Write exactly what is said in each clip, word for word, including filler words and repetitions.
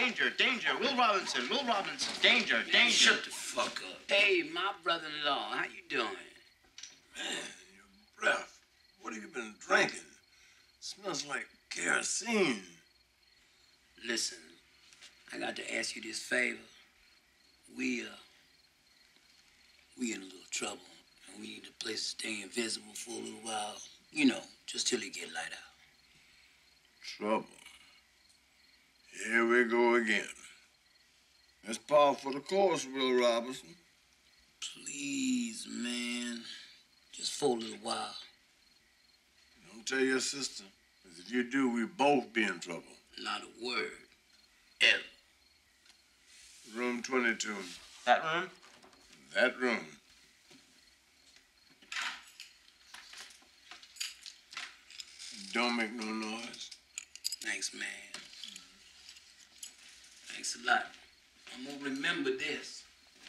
danger, danger. Will Robinson, Will Robinson, danger, danger. Shut the fuck up. Hey, my brother-in-law, how you doing? Man, your breath. What have you been drinking? Smells like kerosene. Listen, I got to ask you this favor. We, uh, we in a little trouble, and we need a place to stay invisible for a little while. You know, just till it get light out. Trouble. Here we go again. That's par for the course, Will Robinson. Please, man. Just for a little while. Don't tell your sister, because if you do, we both be in trouble. Not a word. Ever. Room twenty-two. That room? That room. Don't make no noise. Thanks, man. Thanks a lot. I'm gonna remember this.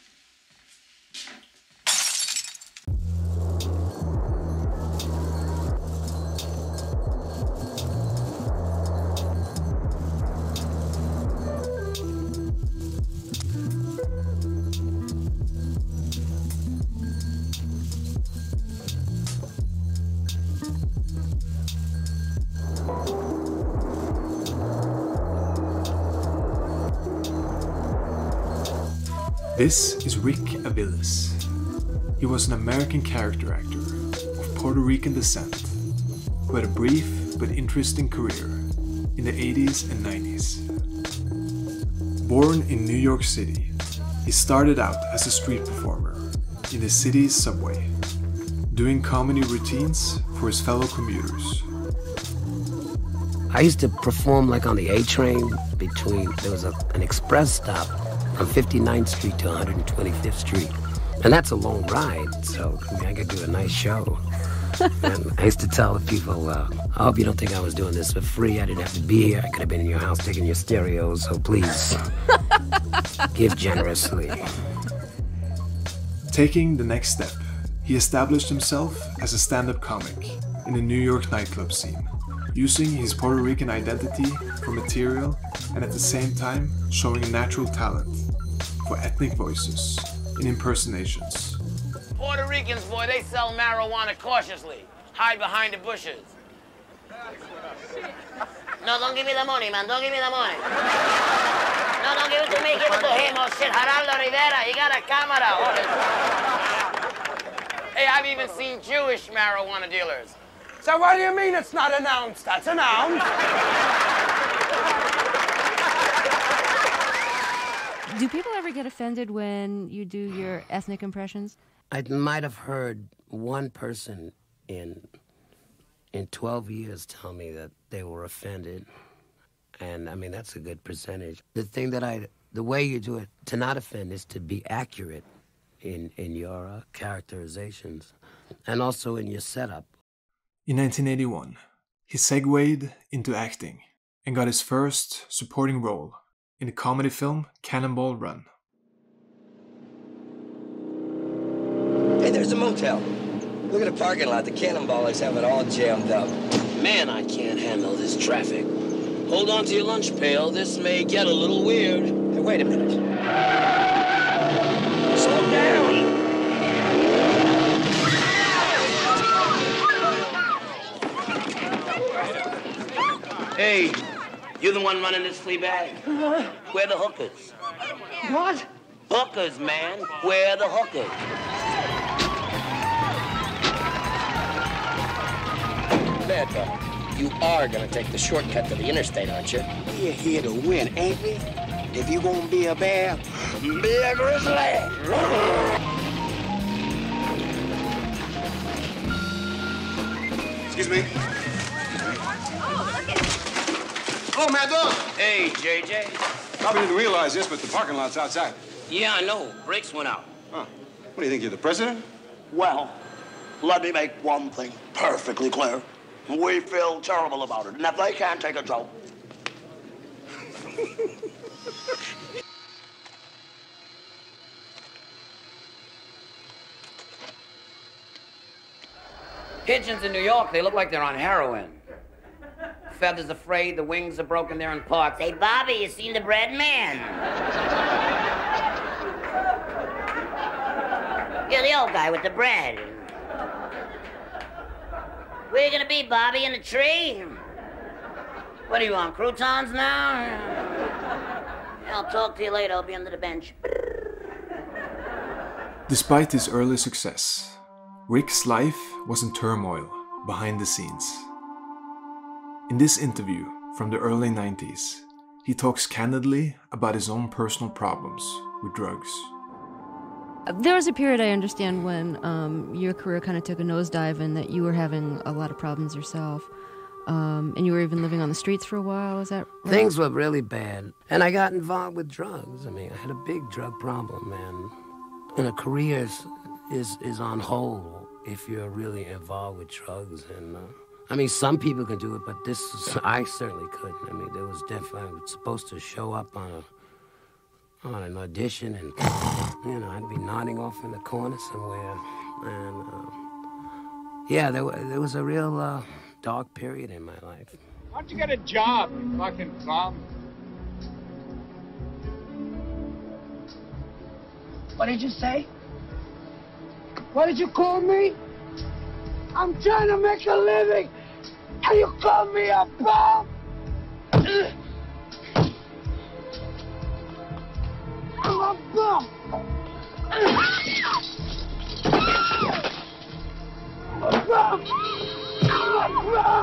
This is Rick Aviles. He was an American character actor of Puerto Rican descent who had a brief but interesting career in the eighties and nineties. Born in New York City, he started out as a street performer in the city's subway, doing comedy routines for his fellow commuters. I used to perform like on the A train between, there was a, an express stop from fifty-ninth Street to one hundred twenty-fifth Street. And that's a long ride, so I, mean, I could do a nice show. And I used to tell the people, uh, I hope you don't think I was doing this for free. I didn't have to be here. I could have been in your house taking your stereos, so please, give generously. Taking the next step, he established himself as a stand-up comic in the New York nightclub scene, using his Puerto Rican identity for material and at the same time showing a natural talent for ethnic voices in impersonations. Puerto Ricans, boy, they sell marijuana cautiously. Hide behind the bushes. No, don't give me the money, man. Don't give me the money. No, don't give it to me. Give it to him. Oh, shit. Geraldo Rivera, you got a camera. Hey, I've even seen Jewish marijuana dealers. So what do you mean it's not announced? That's announced. Do people ever get offended when you do your ethnic impressions? I might have heard one person in in twelve years tell me that they were offended. And I mean, that's a good percentage. The thing that I, the way you do it to not offend is to be accurate in, in your uh, characterizations and also in your setup. In nineteen eighty-one, he segued into acting and got his first supporting role in the comedy film Cannonball Run. Hey, there's a motel. Look at the parking lot. The cannonballers have it all jammed up. Man, I can't handle this traffic. Hold on to your lunch pail. This may get a little weird. Hey, wait a minute. Slow down. Hey, you the one running this flea bag? Where the hookers? What? Hookers, man. Where the hookers? Bad dog. You are gonna take the shortcut to the interstate, aren't you? We're here to win, ain't we? If you gonna be a bear, be a grizzly. Excuse me. Hello, Mad Dog. Hey, J J. Probably didn't realize this, but the parking lot's outside. Yeah, I know. Brakes went out. Huh. What do you think, you're the president? Well, let me make one thing perfectly clear. We feel terrible about it, and if they can't take a joke. Pigeons in New York, they look like they're on heroin. feathers are frayed, the wings are broken, they're in parts. Say, Bobby, you seen the bread man? You're the old guy with the bread. Where you gonna be, Bobby, in the tree? What do you want, croutons now? Yeah, I'll talk to you later. I'll be under the bench. Despite his early success, Rick's life was in turmoil behind the scenes. In this interview from the early nineties, he talks candidly about his own personal problems with drugs. There was a period, I understand, when um, your career kind of took a nosedive and that you were having a lot of problems yourself. Um, and you were even living on the streets for a while, is that right? Things were really bad. And I got involved with drugs. I mean, I had a big drug problem, and, and a career is, is, is on hold if you're really involved with drugs. And uh, I mean, some people can do it, but this is, I certainly couldn't. I mean, there was definitely, I was supposed to show up on a on an audition, and you know, I'd be nodding off in the corner somewhere. And uh, yeah, there, there was a real uh, dark period in my life. Why don't you get a job, you fucking bum? What did you say? What did you call me? I'm trying to make a living, and you call me a bum? I'm a bum! I'm a bum! I'm a bum!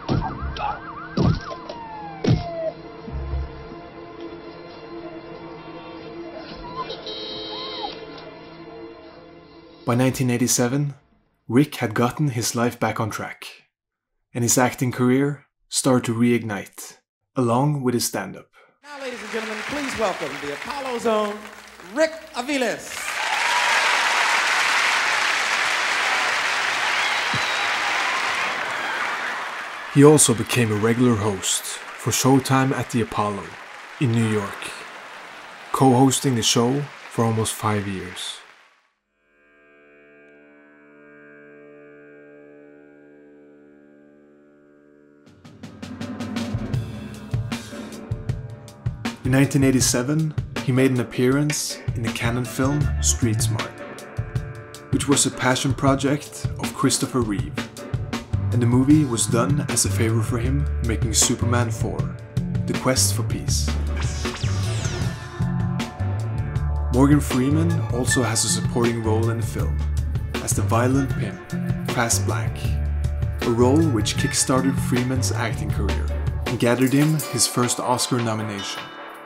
By nineteen eighty-seven, Rick had gotten his life back on track, and his acting career started to reignite, along with his stand-up. Now, ladies and gentlemen, please welcome the Apollo's own Rick Aviles. He also became a regular host for Showtime at the Apollo in New York, co-hosting the show for almost five years. In nineteen eighty-seven, he made an appearance in the Cannon film Street Smart, which was a passion project of Christopher Reeve, and the movie was done as a favor for him making Superman four, The Quest for Peace. Morgan Freeman also has a supporting role in the film, as the violent pimp, Fast Black, a role which kickstarted Freeman's acting career and gathered him his first Oscar nomination.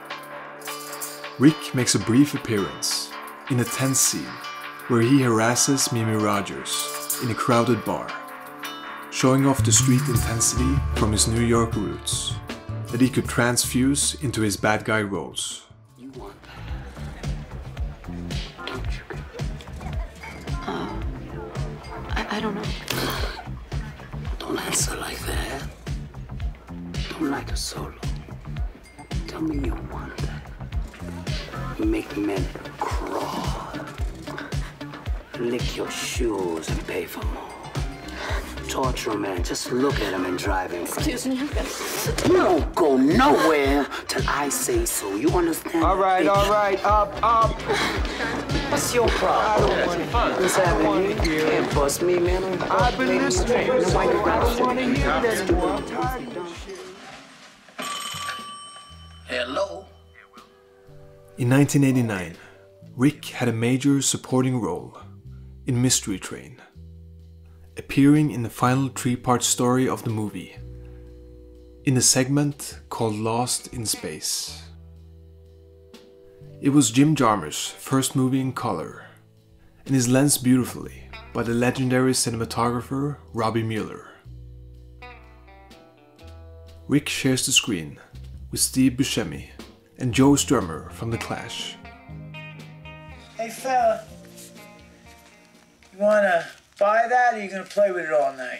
Rick makes a brief appearance in a tense scene where he harasses Mimi Rogers in a crowded bar, showing off the street intensity from his New York roots that he could transfuse into his bad guy roles. You want that, don't you? Uh, I, I don't know. Don't answer like that. Don't like a solo. Tell me you want that. You make men crawl, lick your shoes and pay for more. Torture a man, just look at him and drive him crazy. Excuse me, I've got to... You don't go nowhere till I say so. You understand? All right, all right, up, up. What's your problem? I don't want to hear. What's happening? You can't bust me, man. I've been listening. No, why you I don't want to hear that anymore. Hello? In nineteen eighty-nine, Rick had a major supporting role in Mystery Train, appearing in the final three-part story of the movie, in a segment called Lost in Space. It was Jim Jarmusch's first movie in color, and is lensed beautifully by the legendary cinematographer Robbie Mueller. Rick shares the screen with Steve Buscemi and Joe Strummer from The Clash. Hey fella, you wanna buy that or you gonna play with it all night?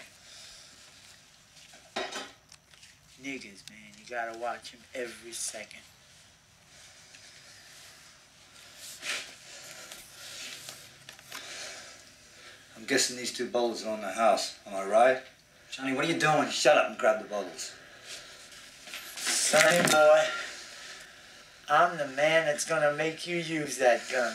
Niggas, man, you gotta watch them every second. I'm guessing these two bowls are on the house, am I right? Johnny, what are you doing? Shut up and grab the bowls. Sonny boy, I'm the man that's gonna make you use that gun.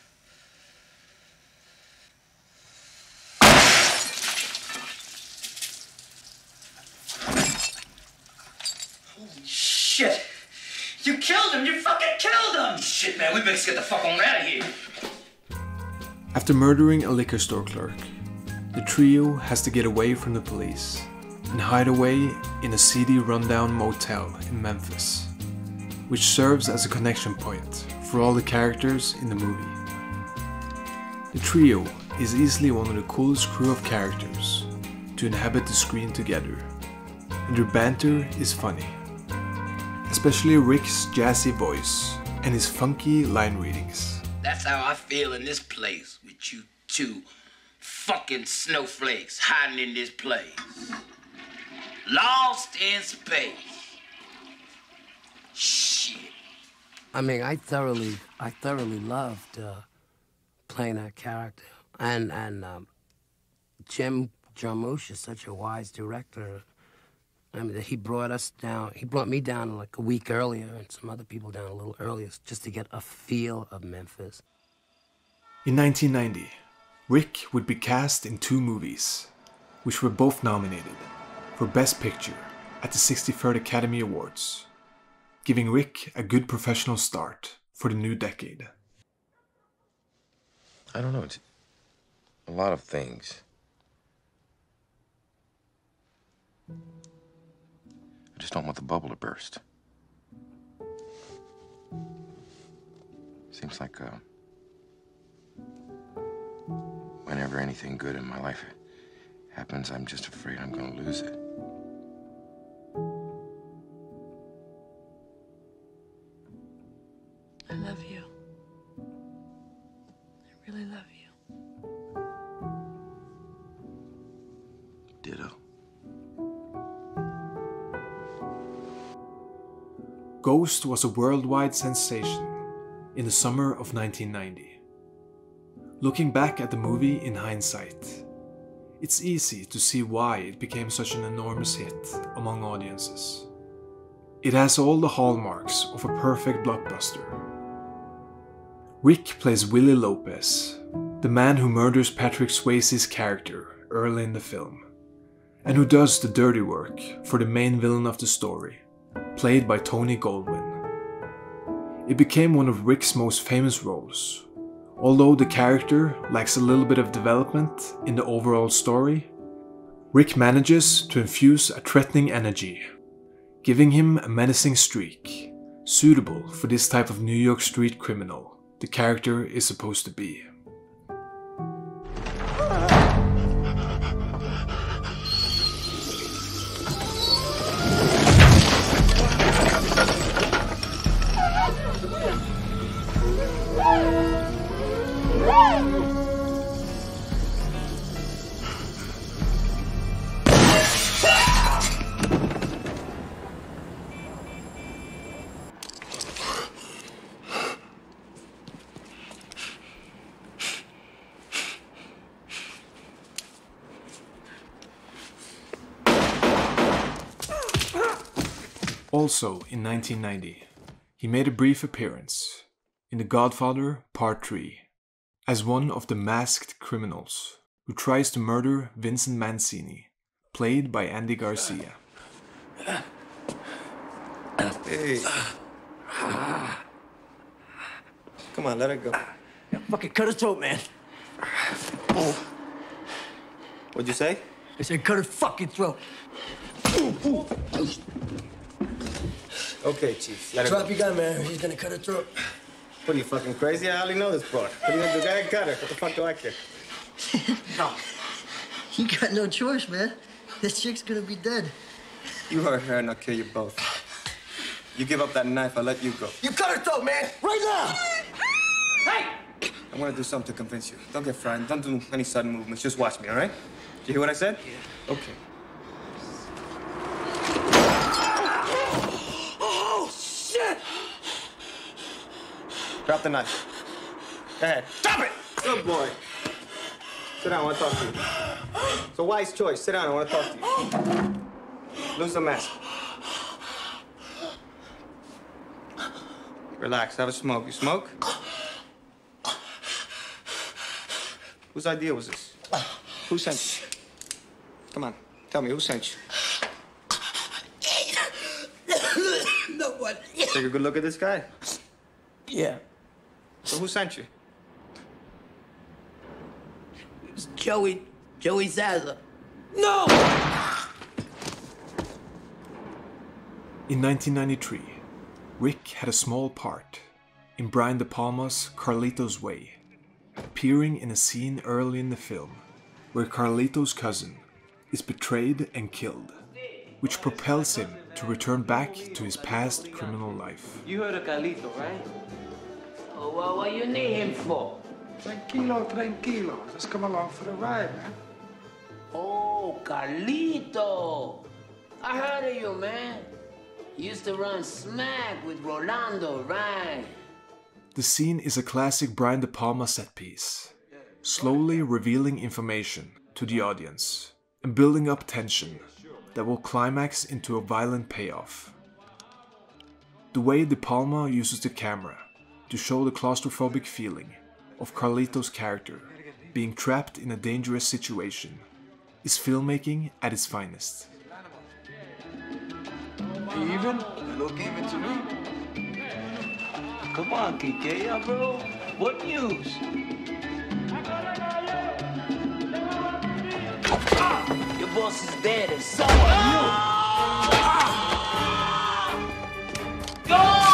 Holy shit! You killed him! You fucking killed him! Shit, man, we better get the fuck on out of here. After murdering a liquor store clerk, the trio has to get away from the police and hide away in a seedy rundown motel in Memphis, which serves as a connection point for all the characters in the movie. The trio is easily one of the coolest crew of characters to inhabit the screen together, and their banter is funny, especially Rick's jazzy voice and his funky line readings. That's how I feel in this place with you two fucking snowflakes hiding in this place. Lost in space. Shit. I mean, I thoroughly, I thoroughly loved uh, playing that character, and and um, Jim Jarmusch is such a wise director. I mean, he brought us down. He brought me down like a week earlier, and some other people down a little earlier, just to get a feel of Memphis. In nineteen ninety, Rick would be cast in two movies, which were both nominated for Best Picture at the sixty-third Academy Awards, giving Rick a good professional start for the new decade. I don't know, it's a lot of things. I just don't want the bubble to burst. Seems like uh, whenever anything good in my life happens, I'm just afraid I'm gonna lose it. I love you. I really love you. Ditto. Ghost was a worldwide sensation in the summer of nineteen ninety. Looking back at the movie in hindsight, it's easy to see why it became such an enormous hit among audiences. It has all the hallmarks of a perfect blockbuster. Rick plays Willie Lopez, the man who murders Patrick Swayze's character early in the film, and who does the dirty work for the main villain of the story, played by Tony Goldwyn. It became one of Rick's most famous roles, although the character lacks a little bit of development in the overall story. Rick manages to infuse a threatening energy, giving him a menacing streak, suitable for this type of New York street criminal the character is supposed to be. Also in nineteen ninety, he made a brief appearance in The Godfather Part three as one of the masked criminals who tries to murder Vincent Mancini, played by Andy Garcia. Hey. Come on, let it go. Yeah, fucking cut his throat, man. Oh. What'd you say? I said cut his fucking throat. Okay, Chief. Let Drop it your gun, man. He's gonna cut her throat. What are you, fucking crazy? I hardly know this broad. What are you gonna do? Go ahead, cut her. What the fuck do I care? No. You got no choice, man. This chick's gonna be dead. You hurt her and I'll kill you both. You give up that knife, I'll let you go. You cut her throat, man! Right now! Hey! I'm gonna do something to convince you. Don't get frightened. Don't do any sudden movements. Just watch me, all right? Did you hear what I said? Yeah. Okay. Oh, shit! Drop the knife. Go ahead. Stop it! Good boy. Sit down, I want to talk to you. It's a wise choice. Sit down, I want to talk to you. Lose the mask. Relax, have a smoke. You smoke? Whose idea was this? Who sent you? Come on, tell me, who sent you? No one. Take a good look at this guy. Yeah. So who sent you? It's Joey. Joey Zaza. No! In nineteen ninety-three, Rick had a small part in Brian De Palma's Carlito's Way, appearing in a scene early in the film where Carlito's cousin is betrayed and killed, which propels him to return back to his past criminal life. You heard of Carlito, right? Oh, well, what you need him for? Tranquilo, tranquilo. Just come along for the ride, man. Oh, Carlito. I heard of you, man. You used to run smack with Rolando, right? The scene is a classic Brian De Palma set piece, slowly revealing information to the audience and building up tension that will climax into a violent payoff. The way De Palma uses the camera to show the claustrophobic feeling of Carlito's character being trapped in a dangerous situation is filmmaking at its finest. Even? You look even to me. Come on, Kike, bro. What news? Your boss is dead and so are you. Go!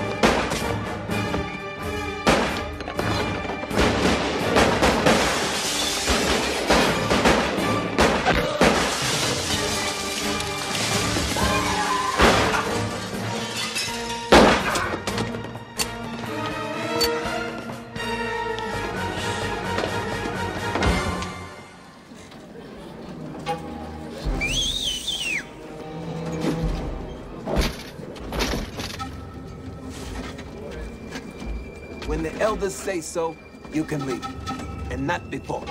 When the elders say so, you can leave. And not before.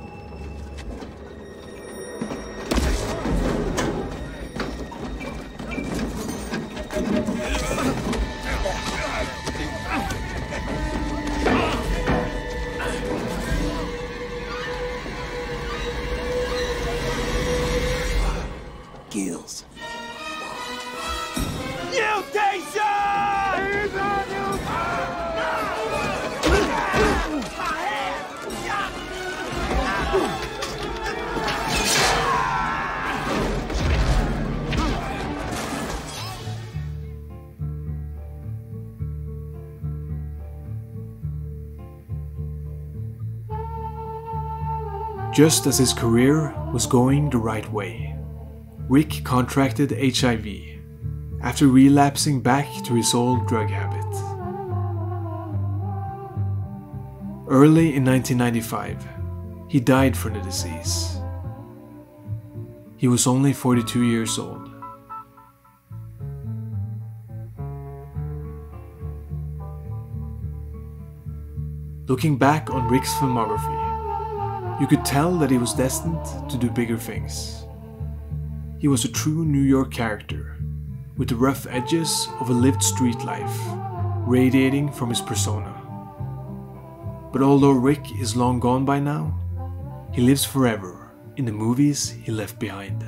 Gills. Mutation! Just as his career was going the right way, Rick contracted H I V after relapsing back to his old drug habit. Early in nineteen ninety-five, he died from the disease. He was only forty-two years old. Looking back on Rick's filmography, you could tell that he was destined to do bigger things. He was a true New York character, with the rough edges of a lived street life radiating from his persona. But although Rick is long gone by now, he lives forever in the movies he left behind.